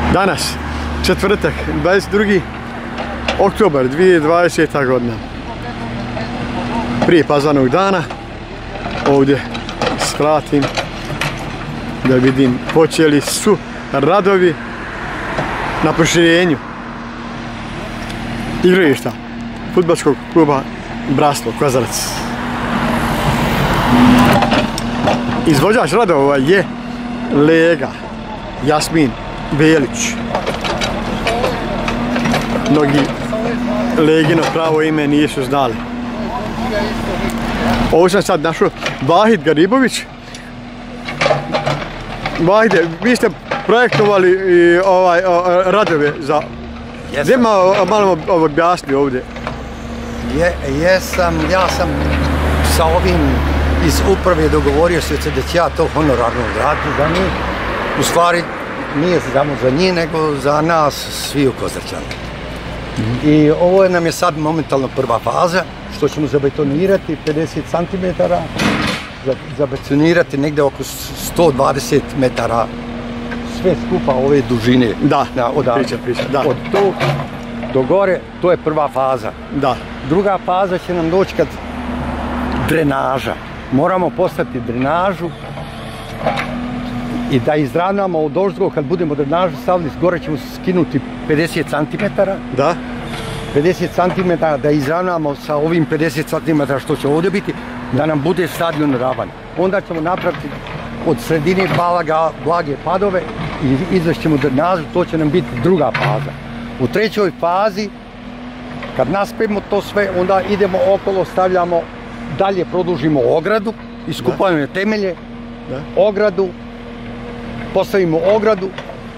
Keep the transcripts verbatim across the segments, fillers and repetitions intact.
Danas, četvrtak, dvadeset drugi oktobar dvije tisuće dvadesete. godina. Prije Pazvanog dana, ovdje skratim da vidim počeli su radovi na proširenju igrališta fudbalskog kluba Braslo Kozarac. Izvođač radova je Lega Jasmin Belić. Mnogi Legino pravo ime nisu znali. Ovo sam sad našao Vahid Garibović. Vahide, vi ste projektovali i ovaj o, radove za... Gdje malo objasni ovdje? Je, jesam, ja sam sa ovim iz uprave dogovorio se da će ja to honorarno odraditi za njih. U stvari nije samo za njih, nego za nas svi u Kozarčanu. Mm-hmm. I ovo nam je sad momentalno prva faza, što ćemo zabetonirati pedeset centimetara, zabetonirati negdje oko sto dvadeset metara sve skupa ove dužine. Da, na, od, priča, priča, da. Od tog do gore, to je prva faza. Da. Druga faza će nam doći kad drenaža. Moramo postaviti drenažu i da izravnamo od oždgo, kad budemo drenažu stavili, gore ćemo skinuti pedeset centimetara. Da. pedeset centimetara da izravnamo sa ovim pedeset centimetara što će ovdje biti, da nam bude stadion ravan. Onda ćemo napraviti od sredine balaga, blage padove i izvešćemo drenažu, to će nam biti druga faza. U trećoj fazi, kad naspemo to sve, onda idemo okolo, stavljamo, dalje produžimo ogradu, iskupujemo temelje, da. Ogradu, postavimo ogradu.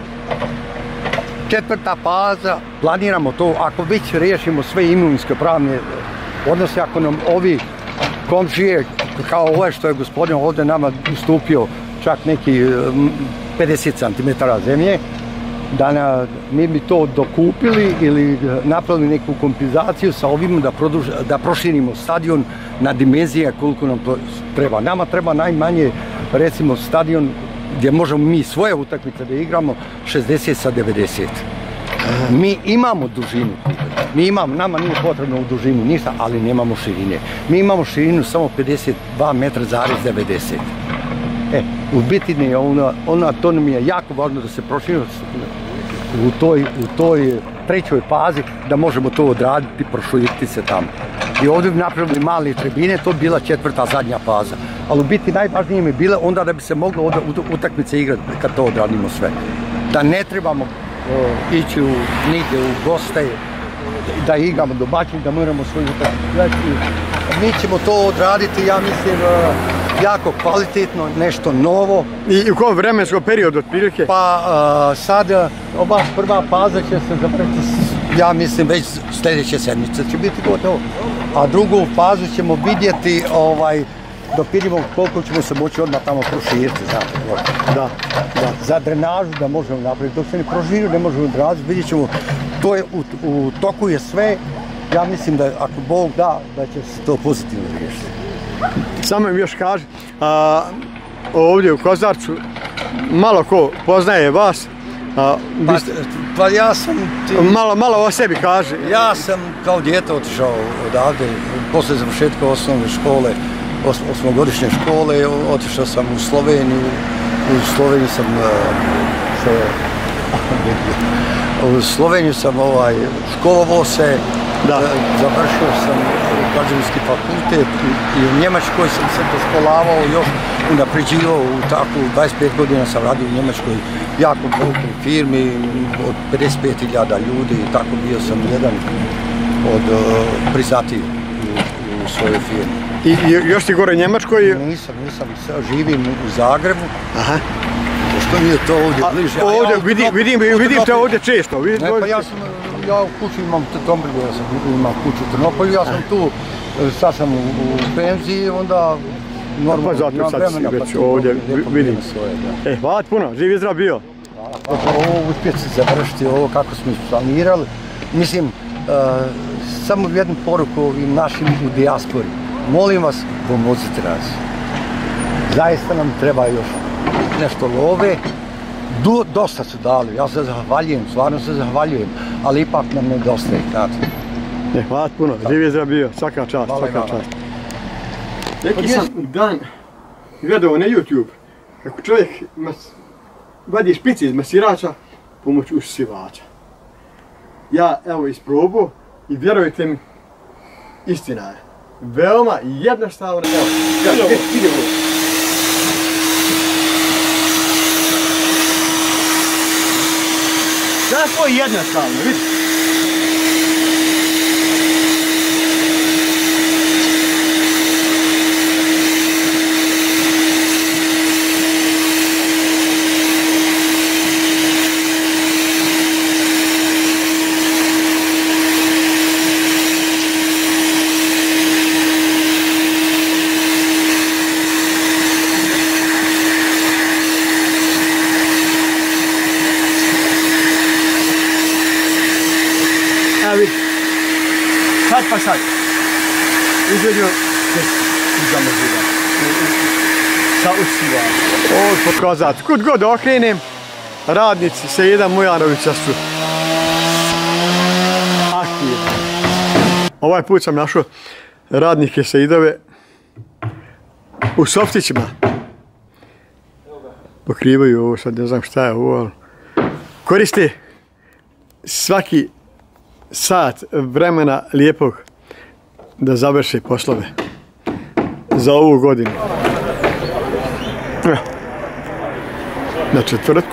Četvrta faza, planiramo to, ako već riješimo sve imovinske pravne odnose, ako nam ovi komšije, kao ovaj što je gospodin ovdje nama ustupio čak neki pedeset centimetara zemlje, da na, mi bi to dokupili ili napravili neku kompenzaciju sa ovim da, produž, da proširimo stadion na dimenzije koliko nam treba. Nama treba najmanje, recimo, stadion gdje možemo mi svoje utakmice da igramo šezdeset sa devedeset. Mi imamo dužinu, mi imamo, nama nije potrebno u dužinu ništa, ali nemamo širine. Mi imamo širinu samo pedeset dva metra zarez devedeset. E, u biti je ona, ona, to nam je jako važno da se proširimo u toj, u toj trećoj fazi, da možemo to odraditi, proširiti se tamo. I ovdje bi napravili male tribine, to bi bila četvrta, zadnja faza. Ali u biti najvažnije mi je bila onda da bi se moglo ovdje utakmice igrati kad to odradimo sve. Da ne trebamo uh, ići u, nigdje u goste, da igramo domaćin, da moramo svoju utakmicu. Mi ćemo to odraditi, ja mislim, uh, jako kvalitetno, nešto novo. I u kom vremenskom periodu otprilike? Pa uh, sad ova prva faza će se završiti, ja mislim, već sljedeće sedmice će biti gotovo. A drugu fazu ćemo vidjeti, ovaj, dok vidimo koliko ćemo se moći odmah tamo proširiti, znate. Da, da. Za drenažu da možemo napraviti, dok se ne proširimo ne možemo odraziti, vidjet ćemo, to je u, u toku je sve, ja mislim da ako Bog da, da će se to pozitivno riješiti. Samo mi još kaži, a, ovdje u Kozarcu malo ko poznaje vas. A, pa, ste, pa ja sam... Ti, malo, malo o sebi kaži. Ja sam kao dijete otišao odavde, poslije završetka osnovne škole, os, osmogodišnje škole, otišao sam u Sloveniju, u Sloveniji sam se... U Sloveniju sam ovaj, školovao se, da. Završio sam građevinski fakultet i u Njemačkoj sam se poškolavao, još unapređivao u takvu, dvadeset pet godina sam radio u Njemačkoj, jako velikoj firmi, od pedeset pet hiljada ljudi i tako bio sam jedan od uh, priznatijih u, u svojoj firmi. I, I još ti gore u Njemačkoj? Nisam, nisam, živim u Zagrebu. Aha. Što mi je to ovdje bliže? Ovdje, ja, vidim, vidim, vidim te ovdje često. Vidim, ne, pa ja sam, ja u kući imam Trnopolju, ja sam imam kuću u Trnopolju, ja sam tu, sad sam u, u penziji, onda normalno pa imam vremena, već pa ovdje vidim svoje. Da. E, hvala puno, živ i zdrav bio. Hvala, hvala. Ovo uspjeti se završiti, ovo kako smo planirali. Mislim, uh, samo jednu poruku ovim našim u dijaspori. Molim vas, pomozite nas. Zaista nam treba još nešto love, Do, dosta su dali, ja se zahvaljujem, stvarno se zahvaljujem, ali ipak nam nedostaje, znate. Ne, hvala puno, živi zdrav bio, svaka čast, svaka čast. Neki sam dan gledao na YouTube kako čovjek mas, vadi špice iz masirača pomoću usisivača. Ja evo isprobao i vjerujte mi, istina je. Veoma jednostavno, evo, evo, vidi ovo. Tako je jednostavno, vidi. Sad pa sad. Izvedio se zamoziva. Sa usiva. Ovo pokazati. Kud god okrenem, radnici Sejida Mujanovića su aktivni. Ovaj put sam našao radnike Sejidove u softićima. Pokrivaju ovo, sad ne znam šta je ovo, ali koriste svaki sat vremena lijepog da završi poslove za ovu godinu. Na četvrtku.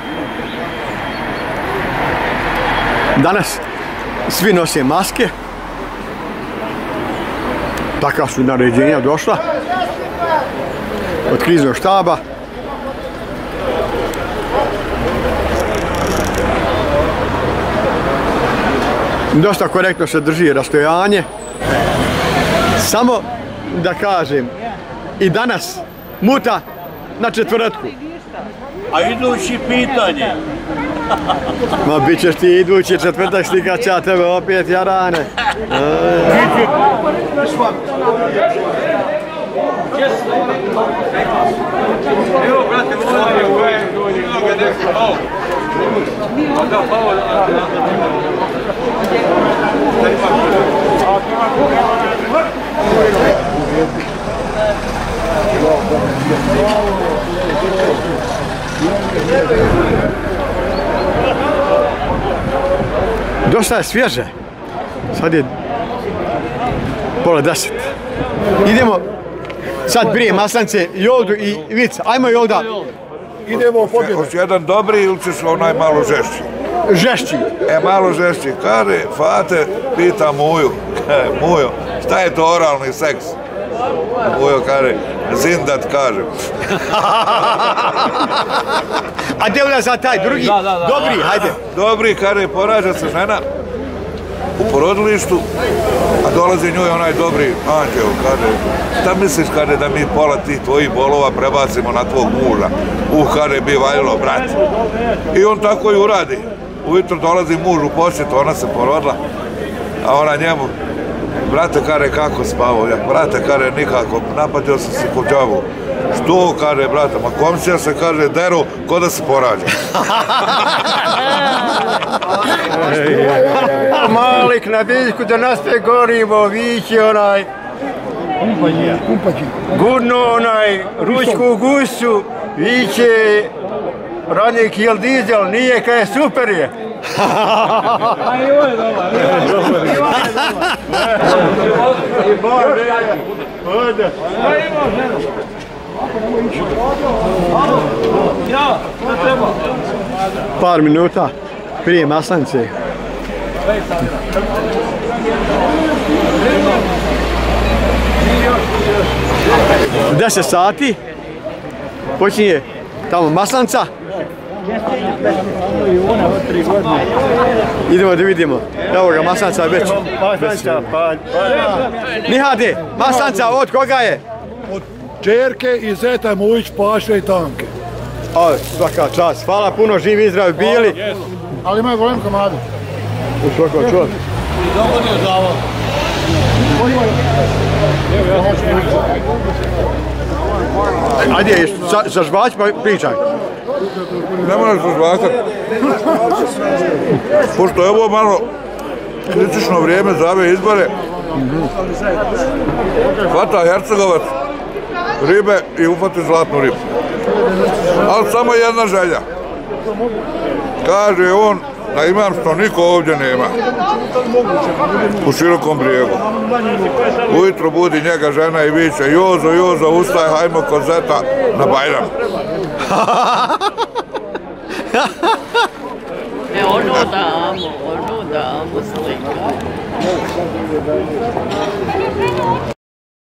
Danas svi nose maske. Taka su naređenja došla od kriznog štaba. Dosta korektno se drži rastojanje. Samo da kažem, i danas muta na četvrtku. A idući pitanje? Ma bit ćeš ti idući četvrtak stikat će tebe opet jarane. Evo, brate, dosta je svježe. Sad je pola deset. Idemo sad prije maslance, Joldu i Vica. Ajmo Jolda. Idemo u pobjedu. Hoće jedan dobri ili ćeš onaj malo žešći? Žešći. E, malo žešći. Kaže, Fate, pita Muju. Mujo, šta je to oralni seks? Mujo kaže, zindat kaže. A gdje je za taj drugi? Da, da, da. Dobri, hajde. Dobri, kaže, porađa se žena u porodilištu, a dolazi njoj onaj dobri anđeo, kaže, šta misliš, kaže, da mi pola tih tvojih bolova prebacimo na tvog muža? Uh, kaže, bi valjilo, brat. I on tako i uradi. Ujutro dolazi muž u posjet, ona se porodila, a ona njemu, brate, kaže, kako spavao? Ja, brate, kaže, nikako, napatio sam se kod džavu. Što, kaže, brate, ma komšija se, kaže, deru, ko da se porađa. Malik na biljku da nastaje gorivo, viće onaj, gurno onaj, ručku gusu, viće, radnik jel dizel, nije kaj super je. A i ovo je dobar. I ovo je dobar. Ja, ne treba. Par minuta prije maslanice. Deset sati počinje tamo maslanca. Idemo da vidimo. Evo ga, maslanca već. Nihade, maslanca od koga je? Od čerke i zeta Mujić, Paše i Tanke. O, svaka čast. Hvala puno, živi i zdravi bili. Ali imaju golem komadu. U svaka čast. I dogodio za ovo. Ajde, sa žvać pa pričaj. ne moraš uzvakati. Pošto je ovo malo kritično vrijeme za ove izbore, hvata Hercegovac ribe i ufati zlatnu ribu. Ali samo jedna želja. Kaže on da imam što niko ovdje nema. U Širokom Brijegu. Ujutro budi njega žena i viče: Jozo, Jozo, ustaj, hajmo kod zeta na Bajram. E, ono damo, ono damo slika.